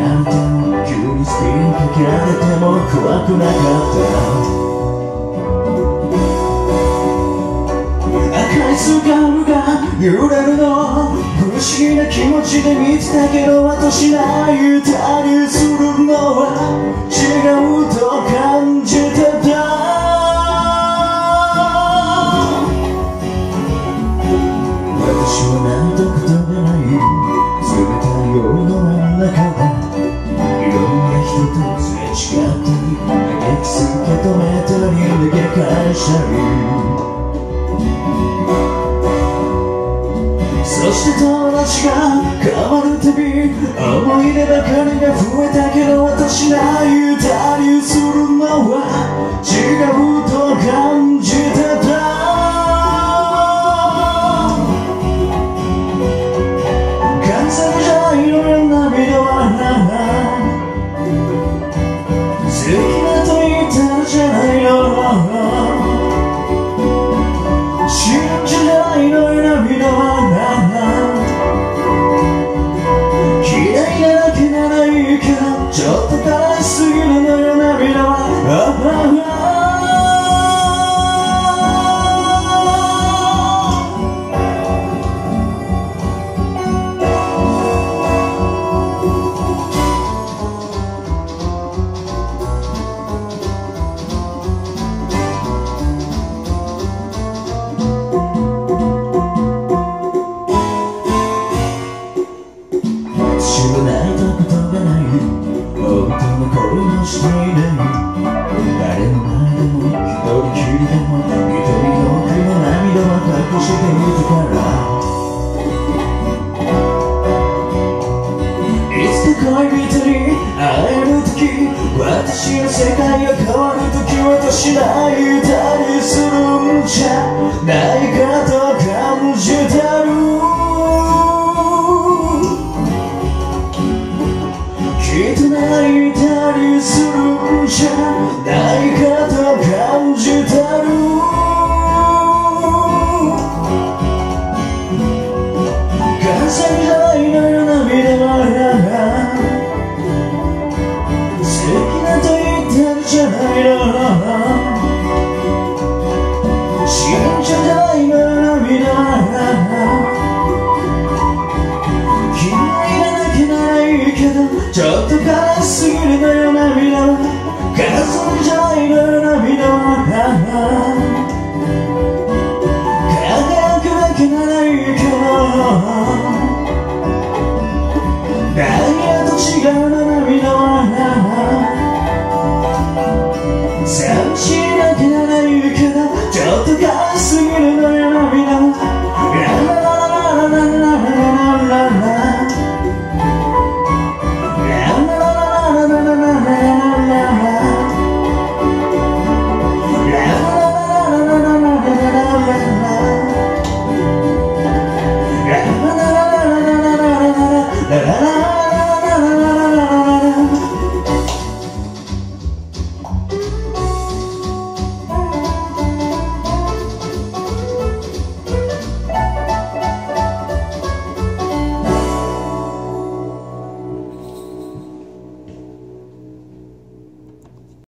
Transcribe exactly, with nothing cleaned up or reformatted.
れても急にスピンかけられても怖くなかった赤いスカルが揺れるの不思議な気持ちで見てたけど私泣いたりするのは違うと感じてた私はなんと言葉ない冷たい夜の真ん中でいろんな人とすれ違ったり嘆きす受け止めたり逃げ返したりそして友達が変わるたび思い出ばかりが増えたけど私泣いたりするのは違うと感じてた完全じゃないのよ涙は好きだと言ったらじゃないの信じないのよ涙はちょっと悲しすぎるのよ涙は私は泣いたことがない本当の恋をしていない誰の前でも一人きりでも一人の奥の涙は隠していたからいつか恋人に会える時私の世界が変わる時私泣いたりするんじゃないかと感じてるきっと泣いたりするんじゃないかと感じてる完全じゃないのよ涙は好きだと言ってるじゃないの信じじゃないのよ涙はちょっと悲しすぎるのよ涙は数じゃないのよ涙は輝くだけならいいけどダイヤと違うの涙は寂しいだけならいいけどちょっと悲しすぎるのよ